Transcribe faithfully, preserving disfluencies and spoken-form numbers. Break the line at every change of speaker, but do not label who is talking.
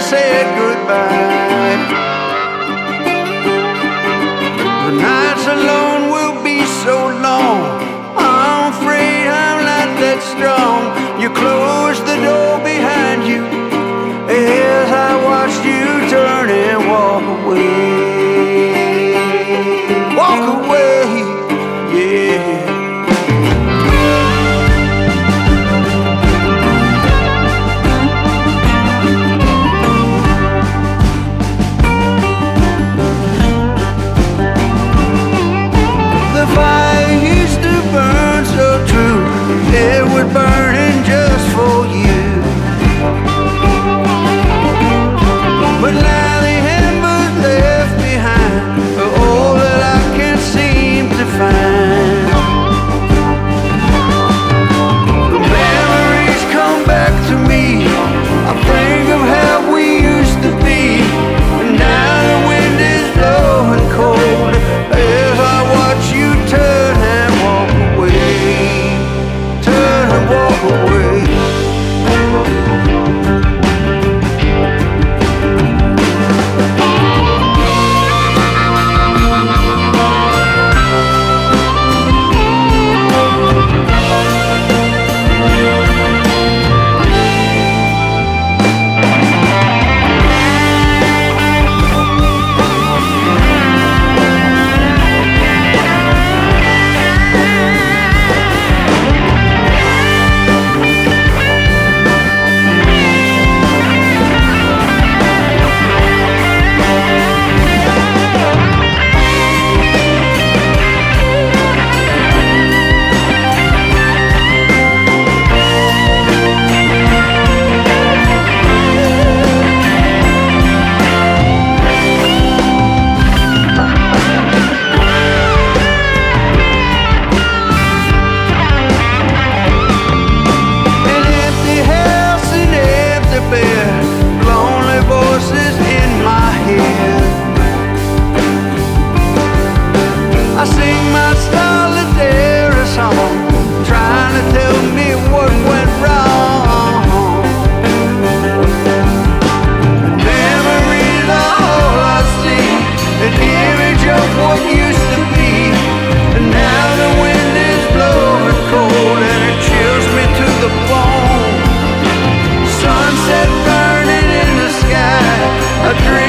said goodbye. The nights alone will be so long. I'm afraid I'm not that strong. You closed the door behind you as I watched you turn and walk away. Walk away, yeah. The fire used to burn so true, it was burning just for you. But now the embers left behind are all that I can't seem to find. The memories come back to me. I think of how we used to be, and now the wind is blowing cold as I watch you turn and walk away. Turn and walk away. I sing my solitary song, trying to tell me what went wrong. Memories are all I see, an image of what used to be. And now the wind is blowing cold and it chills me to the bone. Sunset burning in the sky, a dream